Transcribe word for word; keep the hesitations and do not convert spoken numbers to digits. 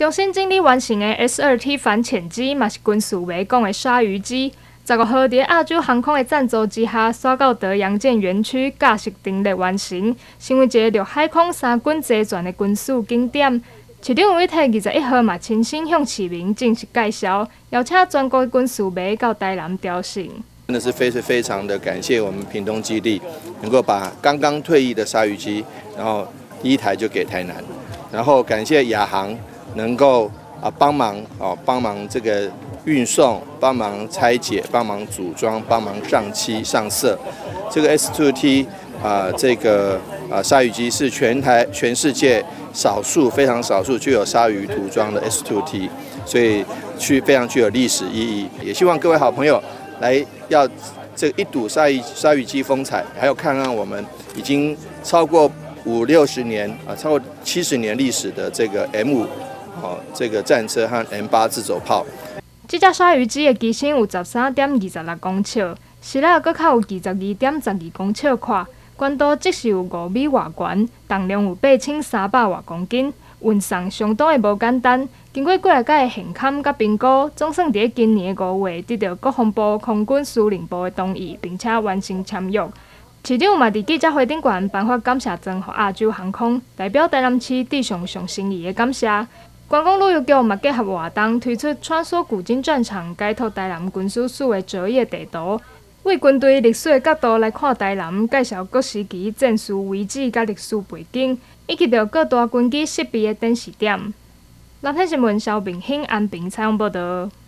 中心整理完成的 S 二 T 反潜机，嘛是军事迷讲的鲨鱼机。十五号伫亚洲航空的赞助之下，刷到德阳舰园区驾驶停力完成，成为一个陆海空三军齐全的军事景点。市长委替二十一号嘛亲身向市民正式介绍，邀请全国军事迷到台南朝圣。 真的是非常非常的感谢我们屏东基地，能够把刚刚退役的鲨鱼机，然后第一台就给台南，然后感谢亚航能够啊帮忙哦帮忙这个运送，帮忙拆解，帮忙组装，帮忙上漆上色。这个 S 二 T 啊、呃、这个啊鲨鱼机是全台全世界少数非常少数具有鲨鱼涂装的 S 二 T， 所以具非常具有历史意义。也希望各位好朋友来要这一睹鲨鱼鲨鱼机风采，还有看看我们已经超过五六十年啊，超过七十年历史的这个 M 五哦这个战车和 M 八自走炮。 这只鲨鱼机的机身有十三点二十六公尺，实力搁较有二十二点十二公尺宽。悬度即是有五米外悬，重量有八千三百外公斤，运送相当的无简单。经过几来届的现勘甲评估，总算伫今年的五月得到国防部空军司令部的同意，并且完成签约。市长嘛伫记者会顶悬颁发感谢状，予亚洲航空，代表台南市致上上心意的感谢。观光旅游局嘛结合活动，推出穿梭古今战场，解脱台南军事史的折页地图。为军队历史的角度来看台南，介绍各时期战事遗址甲历史背景，以及着各大军机设备的展示点。南天新闻萧bình兴安平采访报道。